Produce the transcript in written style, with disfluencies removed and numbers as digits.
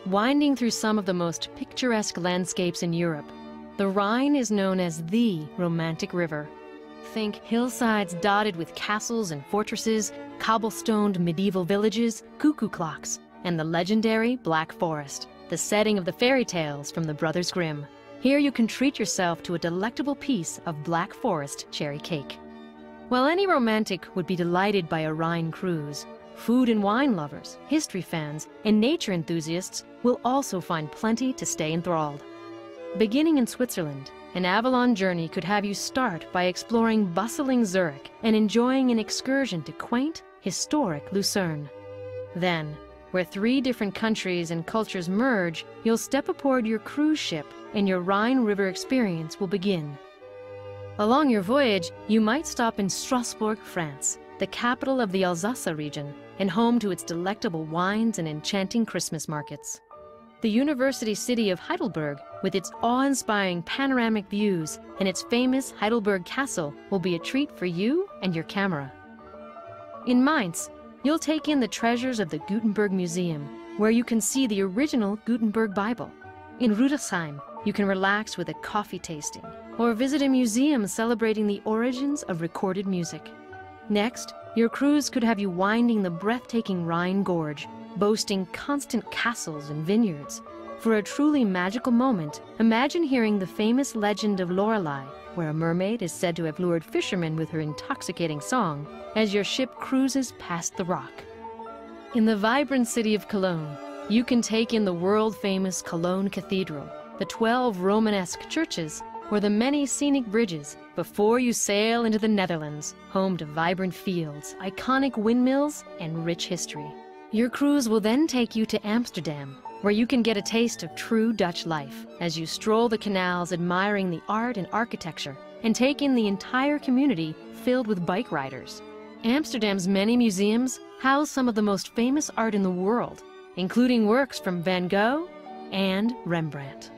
Winding through some of the most picturesque landscapes in Europe, the Rhine is known as the romantic river. Think hillsides dotted with castles and fortresses, cobblestoned medieval villages, cuckoo clocks, and the legendary Black Forest, the setting of the fairy tales from the Brothers Grimm. Here you can treat yourself to a delectable piece of Black Forest cherry cake. While any romantic would be delighted by a Rhine cruise, food and wine lovers, history fans, and nature enthusiasts will also find plenty to stay enthralled. Beginning in Switzerland, an Avalon journey could have you start by exploring bustling Zurich and enjoying an excursion to quaint, historic Lucerne. Then, where 3 different countries and cultures merge, you'll step aboard your cruise ship and your Rhine River experience will begin. Along your voyage, you might stop in Strasbourg, France, the capital of the Alsace region, and home to its delectable wines and enchanting Christmas markets. The university city of Heidelberg, with its awe-inspiring panoramic views and its famous Heidelberg Castle, will be a treat for you and your camera. In Mainz, you'll take in the treasures of the Gutenberg Museum, where you can see the original Gutenberg Bible. In Rudolfsheim, you can relax with a coffee tasting, or visit a museum celebrating the origins of recorded music. Next, your cruise could have you winding the breathtaking Rhine Gorge, boasting constant castles and vineyards. For a truly magical moment, imagine hearing the famous legend of Lorelei, where a mermaid is said to have lured fishermen with her intoxicating song, as your ship cruises past the rock. In the vibrant city of Cologne, you can take in the world-famous Cologne Cathedral, the 12 Romanesque churches, or the many scenic bridges before you sail into the Netherlands, home to vibrant fields, iconic windmills, and rich history. Your cruise will then take you to Amsterdam, where you can get a taste of true Dutch life as you stroll the canals admiring the art and architecture and take in the entire community filled with bike riders. Amsterdam's many museums house some of the most famous art in the world, including works from Van Gogh and Rembrandt.